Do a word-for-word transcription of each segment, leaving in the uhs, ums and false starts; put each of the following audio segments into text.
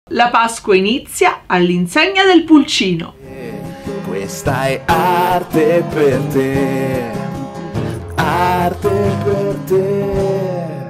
La Pasqua inizia all'insegna del pulcino. Questa è arte per te, arte per te.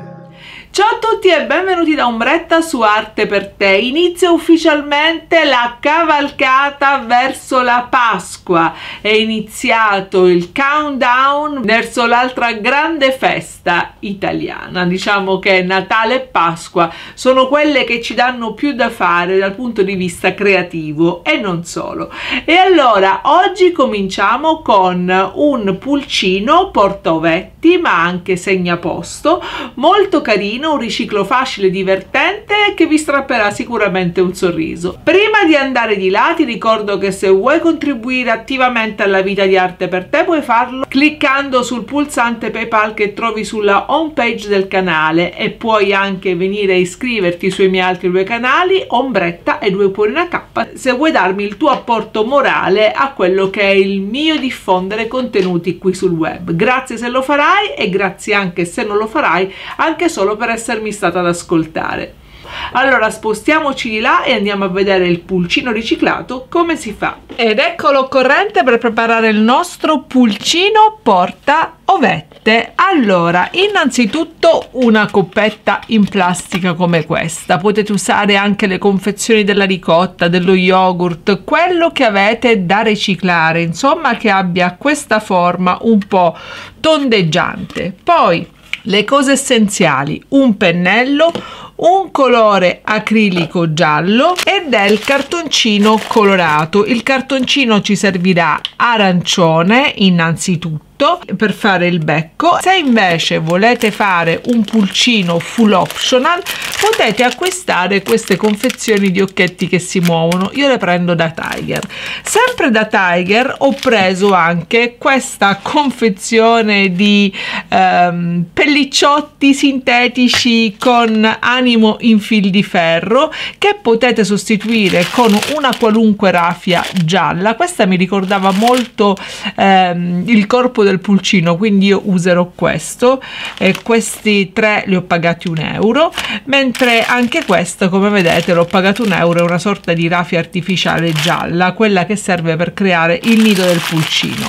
Ciao a tutti e benvenuti da Ombretta su Arte per te. Inizia ufficialmente la cavalcata verso la Pasqua. È iniziato il countdown verso l'altra grande festa italiana. Diciamo che Natale e Pasqua sono quelle che ci danno più da fare dal punto di vista creativo e non solo. E allora oggi cominciamo con un pulcino portaovetti ma anche segnaposto molto carino, un riciclo facile e divertente che vi strapperà sicuramente un sorriso. Prima di andare di là ti ricordo che se vuoi contribuire attivamente alla vita di Arte per te puoi farlo cliccando sul pulsante PayPal che trovi sulla home page del canale, e puoi anche venire a iscriverti sui miei altri due canali, Ombretta e Due Cuori una K, se vuoi darmi il tuo apporto morale a quello che è il mio diffondere contenuti qui sul web. Grazie se lo farai e grazie anche se non lo farai, anche solo per essermi stata ad ascoltare. Allora spostiamoci di là e andiamo a vedere il pulcino riciclato come si fa. Ed ecco l'occorrente per preparare il nostro pulcino porta ovette. Allora, innanzitutto una coppetta in plastica come questa. Potete usare anche le confezioni della ricotta, dello yogurt, quello che avete da riciclare, insomma che abbia questa forma un po' tondeggiante. Poi le cose essenziali: un pennello, un colore acrilico giallo e del cartoncino colorato. Il cartoncino ci servirà arancione innanzitutto per fare il becco. Se invece volete fare un pulcino full optional potete acquistare queste confezioni di occhetti che si muovono. Io le prendo da Tiger. Sempre da Tiger ho preso anche questa confezione di ehm, pellicciotti sintetici con animo in fil di ferro che potete sostituire con una qualunque raffia gialla. Questa mi ricordava molto ehm, il corpo del pulcino, quindi io userò questo, e questi tre li ho pagati un euro, mentre anche questo, come vedete, l'ho pagato un euro. È una sorta di raffia artificiale gialla, quella che serve per creare il nido del pulcino.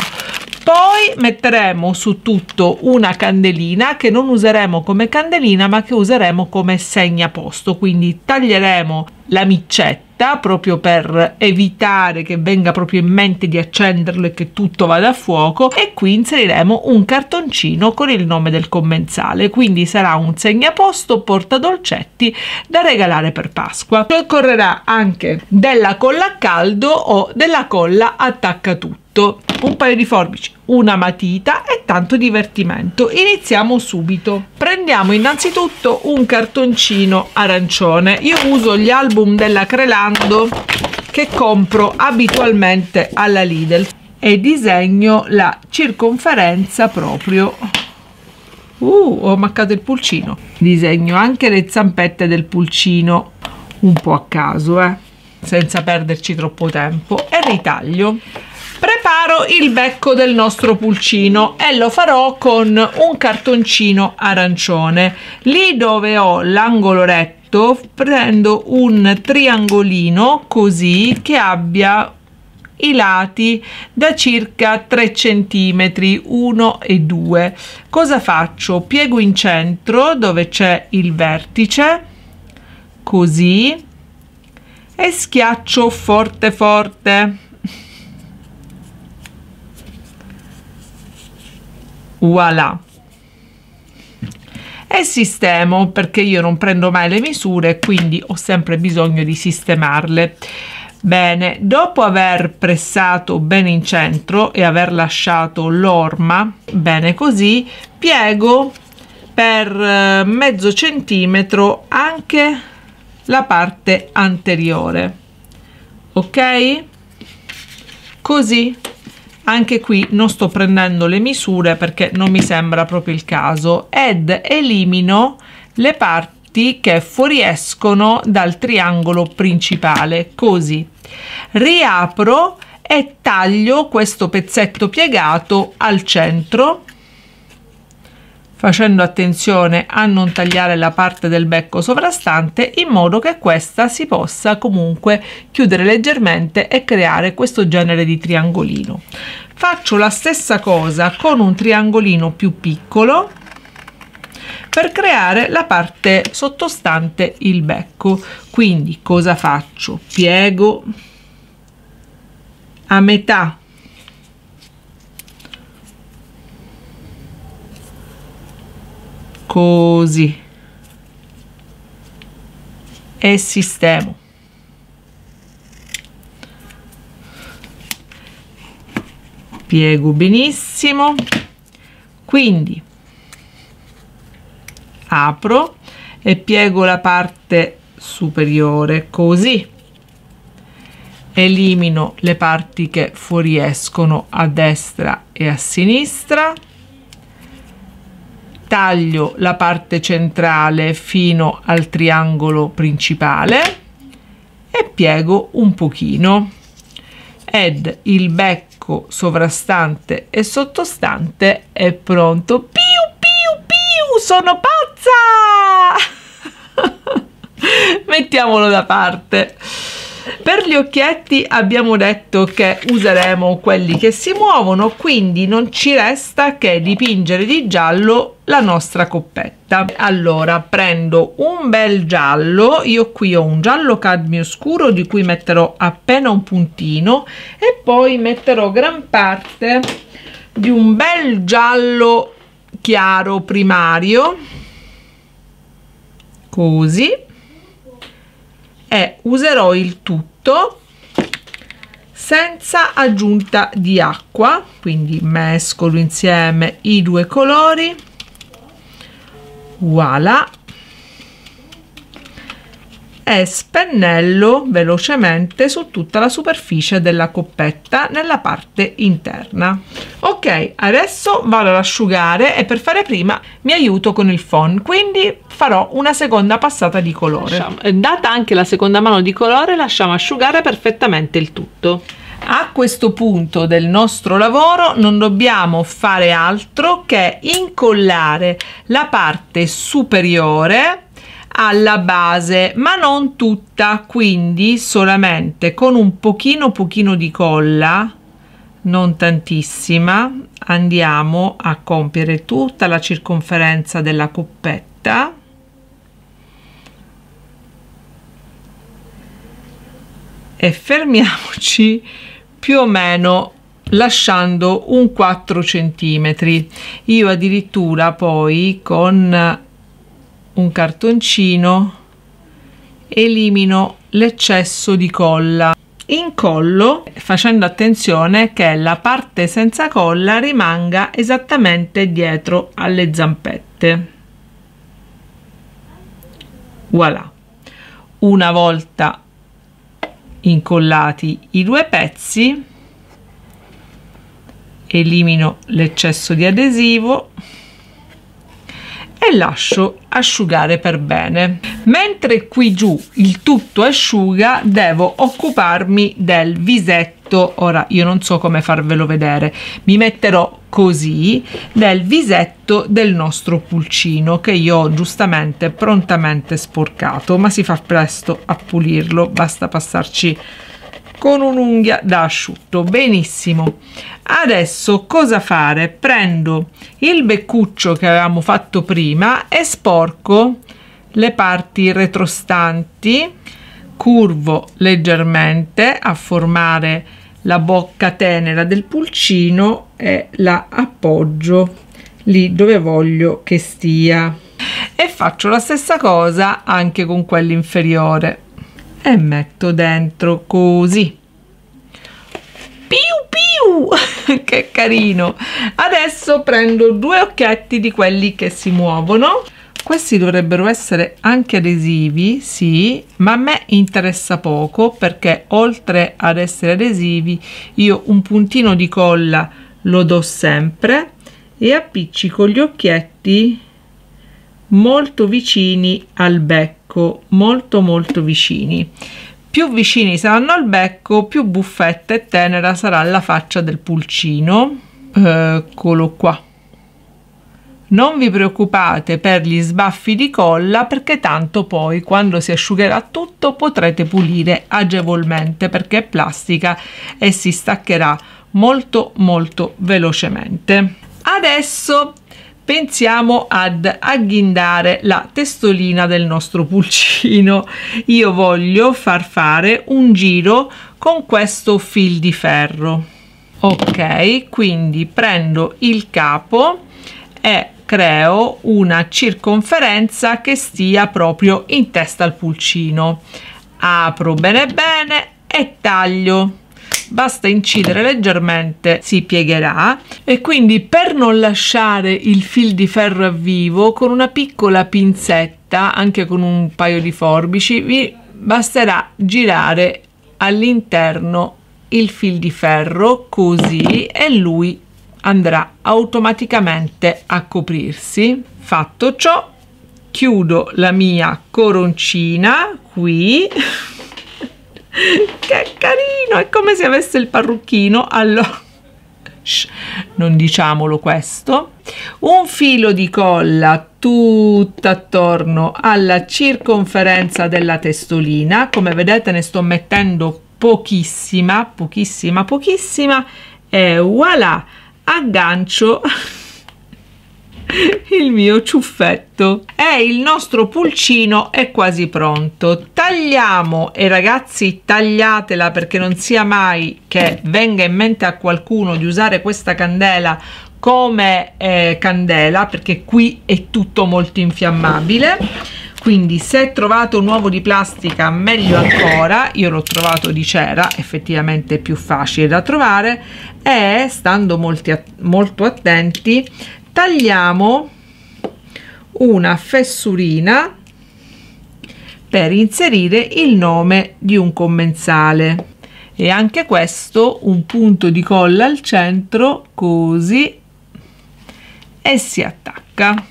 Poi metteremo su tutto una candelina che non useremo come candelina ma che useremo come segnaposto, quindi taglieremo la micetta proprio per evitare che venga proprio in mente di accenderlo e che tutto vada a fuoco, e qui inseriremo un cartoncino con il nome del commensale, quindi sarà un segnaposto porta dolcetti da regalare per Pasqua. Ci occorrerà anche della colla a caldo o della colla attacca tutto, un paio di forbici, una matita e tanto divertimento. Iniziamo subito. Prendiamo innanzitutto un cartoncino arancione. Io uso gli album della Crelando che compro abitualmente alla Lidl e disegno la circonferenza proprio. Uh, ho maccato il pulcino. Disegno anche le zampette del pulcino un po' a caso, eh, senza perderci troppo tempo, e ritaglio. Preparo il becco del nostro pulcino e lo farò con un cartoncino arancione. Lì dove ho l'angolo retto prendo un triangolino così che abbia i lati da circa tre centimetri, uno e due. Cosa faccio? Piego in centro dove c'è il vertice, così, e schiaccio forte forte. Voilà, e sistemo, perché io non prendo mai le misure, quindi ho sempre bisogno di sistemarle bene. Dopo aver pressato bene in centro e aver lasciato l'orma bene così, piego per mezzo centimetro anche la parte anteriore, ok? Così. Anche qui non sto prendendo le misure perché non mi sembra proprio il caso, ed elimino le parti che fuoriescono dal triangolo principale, così. Riapro e taglio questo pezzetto piegato al centro, facendo attenzione a non tagliare la parte del becco sovrastante, in modo che questa si possa comunque chiudere leggermente e creare questo genere di triangolino. Faccio la stessa cosa con un triangolino più piccolo per creare la parte sottostante il becco. Quindi cosa faccio? Piego a metà così e sistemo. Piego benissimo, quindi apro e piego la parte superiore così, elimino le parti che fuoriescono a destra e a sinistra, taglio la parte centrale fino al triangolo principale e piego un pochino, ed il becco sovrastante e sottostante è pronto. Piu piu piu, sono pazza! Mettiamolo da parte. Per gli occhietti abbiamo detto che useremo quelli che si muovono, quindi non ci resta che dipingere di giallo la nostra coppetta. Allora prendo un bel giallo, io qui ho un giallo cadmio scuro di cui metterò appena un puntino, e poi metterò gran parte di un bel giallo chiaro primario così, e userò il tutto senza aggiunta di acqua, quindi mescolo insieme i due colori, voilà, e spennello velocemente su tutta la superficie della coppetta nella parte interna. Ok, adesso vado ad asciugare e per fare prima mi aiuto con il phon, quindi farò una seconda passata di colore. Lasciamo, data anche la seconda mano di colore, lasciamo asciugare perfettamente il tutto. A questo punto del nostro lavoro non dobbiamo fare altro che incollare la parte superiore alla base, ma non tutta, quindi solamente con un pochino pochino di colla, non tantissima, andiamo a compiere tutta la circonferenza della coppetta e fermiamoci più o meno lasciando un quattro centimetri. Io addirittura poi con un cartoncino elimino l'eccesso di colla, incollo facendo attenzione che la parte senza colla rimanga esattamente dietro alle zampette. Voilà, una volta incollati i due pezzi elimino l'eccesso di adesivo e lascio asciugare per bene. Mentre qui giù il tutto asciuga, devo occuparmi del visetto. Ora io non so come farvelo vedere, mi metterò così del visetto del nostro pulcino, che io ho giustamente prontamente sporcato, ma si fa presto a pulirlo, basta passarci con un'unghia da asciutto. Benissimo, adesso cosa fare? Prendo il beccuccio che avevamo fatto prima e sporco le parti retrostanti, curvo leggermente a formare la bocca tenera del pulcino e la appoggio lì dove voglio che stia, e faccio la stessa cosa anche con quell'inferiore e metto dentro così. Piu piu, che carino. Adesso prendo due occhietti di quelli che si muovono. Questi dovrebbero essere anche adesivi, sì, ma a me interessa poco, perché oltre ad essere adesivi io un puntino di colla lo do sempre e appiccico gli occhietti molto vicini al becco, molto molto vicini. Più vicini saranno al becco, più buffetta e tenera sarà la faccia del pulcino. Eccolo qua, Non vi preoccupate per gli sbaffi di colla, perché tanto poi quando si asciugherà tutto potrete pulire agevolmente, perché è plastica e si staccherà molto molto velocemente. Adesso pensiamo ad agghindare la testolina del nostro pulcino. Io voglio far fare un giro con questo fil di ferro. Ok, quindi prendo il capo e creo una circonferenza che stia proprio in testa al pulcino. Apro bene bene e taglio. Basta incidere leggermente, si piegherà, e quindi per non lasciare il fil di ferro a vivo, con una piccola pinzetta, anche con un paio di forbici, vi basterà girare all'interno il fil di ferro così e lui andrà automaticamente a coprirsi. Fatto ciò, chiudo la mia coroncina qui. Che carino, è come se avesse il parrucchino. Allora, shh, non diciamolo questo. Un filo di colla tutto attorno alla circonferenza della testolina. Come vedete ne sto mettendo pochissima, pochissima, pochissima, e voilà, aggancio il mio ciuffetto e il nostro pulcino è quasi pronto. Tagliamo, e ragazzi tagliatela, perché non sia mai che venga in mente a qualcuno di usare questa candela come eh, candela, perché qui è tutto molto infiammabile. Quindi se trovate un uovo di plastica meglio ancora, io l'ho trovato di cera, effettivamente è più facile da trovare, e stando molti, molto attenti tagliamo una fessurina per inserire il nome di un commensale, e anche questo un punto di colla al centro, così, e si attacca.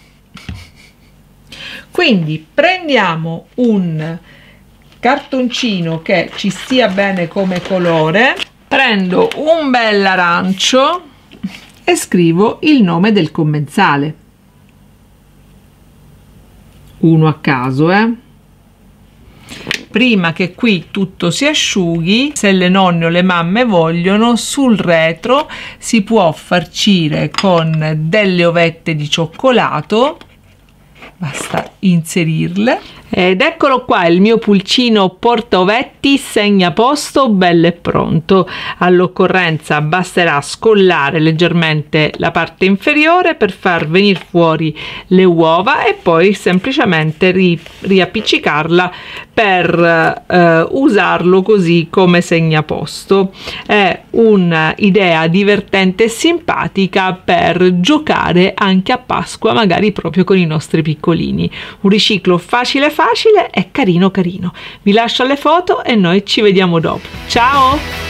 Quindi prendiamo un cartoncino che ci stia bene come colore, prendo un bel arancio e scrivo il nome del commensale, uno a caso, eh? Prima che qui tutto si asciughi, se le nonne o le mamme vogliono, sul retro si può farcire con delle ovette di cioccolato. Basta inserirle, ed eccolo qua il mio pulcino porta ovetti segna posto, bello e pronto. All'occorrenza basterà scollare leggermente la parte inferiore per far venire fuori le uova e poi semplicemente ri riappiccicarla per eh, usarlo così come segnaposto. È un'idea divertente e simpatica per giocare anche a Pasqua, magari proprio con i nostri piccolini. Un riciclo facile facile e carino carino. Vi lascio alle foto e noi ci vediamo dopo. Ciao!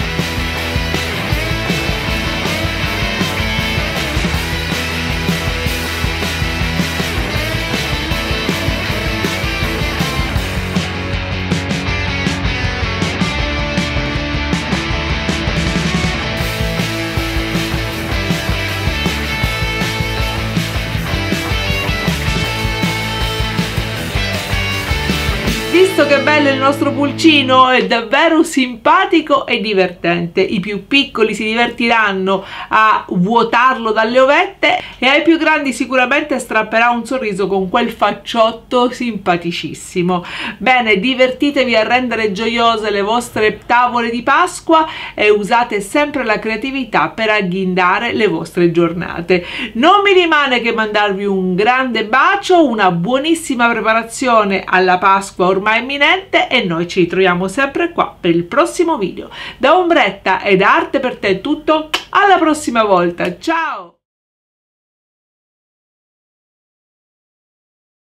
Visto che bello il nostro pulcino, è davvero simpatico e divertente. I più piccoli si divertiranno a vuotarlo dalle ovette e ai più grandi sicuramente strapperà un sorriso con quel facciotto simpaticissimo. Bene, divertitevi a rendere gioiose le vostre tavole di Pasqua e usate sempre la creatività per agghindare le vostre giornate. Non mi rimane che mandarvi un grande bacio, una buonissima preparazione alla Pasqua ormai imminente, e noi ci ritroviamo sempre qua per il prossimo video. Da Ombretta e da Arte per Te è tutto, alla prossima volta, ciao!